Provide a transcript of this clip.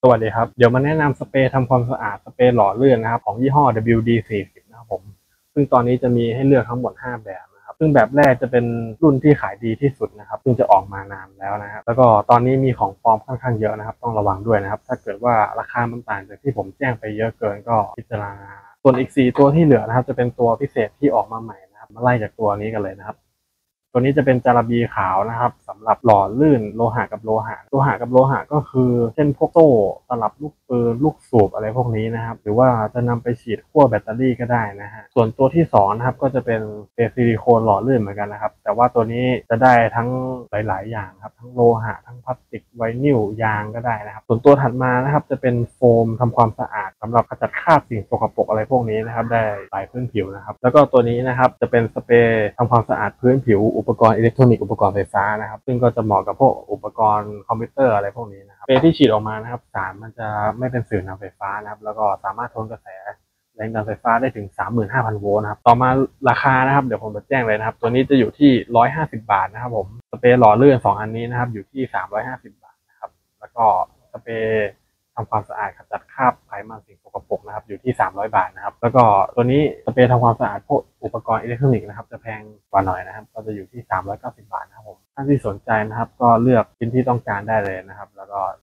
สวัสดีครับเดี๋ยวมาแนะนำสเปรย์ทำความสะอาดสเปรย์หล่อลื่นนะครับของยี่ห้อ WD-40 นะครับผมซึ่งตอนนี้จะมีให้เลือกทั้งหมด5แบบนะครับซึ่งแบบแรกจะเป็นรุ่นที่ขายดีที่สุดนะครับซึ่งจะออกมานานแล้วนะครับแล้วก็ตอนนี้มีของปลอมค่อนข้างเยอะนะครับต้องระวังด้วยนะครับถ้าเกิดว่าราคามันต่างจากที่ผมแจ้งไปเยอะเกินก็พิจารณาส่วนอีก4ตัวที่เหลือนะครับจะเป็นตัวพิเศษที่ออกมาใหม่นะครับมาไล่จากตัวนี้กันเลยนะครับ ตัวนี้จะเป็นจาระบีขาวนะครับสำหรับหล่อลื่นโลหะกับโลหะก็คือเช่นพวกโซ่ตลับลูกปืนลูกสูบอะไรพวกนี้นะครับหรือว่าจะนำไปฉีดขั้วแบตเตอรี่ก็ได้นะฮะส่วนตัวที่2นะครับก็จะเป็นซิลิโคนหล่อลื่นเหมือนกันนะครับแต่ว่าตัวนี้จะได้ทั้งหลายๆอย่างครับทั้งโลหะทั้งพลาสติกไวนิลยางก็ได้นะครับส่วนตัวถัดมานะครับจะเป็นโฟมทำความสะอาดสำหรับขจัดคราบสิ่งสกปรกอะไรพวกนี้นะครับได้หลายพื้นผิวนะครับแล้วก็ตัวนี้นะครับจะเป็นสเปรย์ทำความสะอาดพื้นผิวอุปกรณ์อิเล็กทรอนิกส์อุปกรณ์ไฟฟ้านะครับซึ่งก็จะเหมาะกับพวกอุปกรณ์คอมพิวเตอร์อะไรพวกนี้นะครับสเปรย์ที่ฉีดออกมานะครับสารมันจะไม่เป็นสื่อนำไฟฟ้านะครับแล้วก็สามารถทนกระแสแรงดันไฟฟ้าได้ถึง 35,000 โวลต์นะครับต่อมาราคานะครับเดี๋ยวผมจะแจ้งเลยนะครับตัวนี้จะอยู่ที่150 บาทนะครับผมสเปรย์หล่อลื่น2อันนี้นะครับอยู่ที่350 บาทนะครับแล้วก็สเปรย์ทำความสะอาดขจัดคราบไขมันสิ่งสกปรกนะครับอยู่ที่300 บาทนะครับแล้วก็ตัวนี้สเปรย์ทำความสะอาดพวกอุปกรณ์อิเล็กทรอนิกส์นะครับจะแพงกว่าหน่อยนะครับก็จะอยู่ที่390 บาทนะครับผมท่านที่สนใจนะครับก็เลือกชิ้นที่ต้องการได้เลยนะครับแล้วก็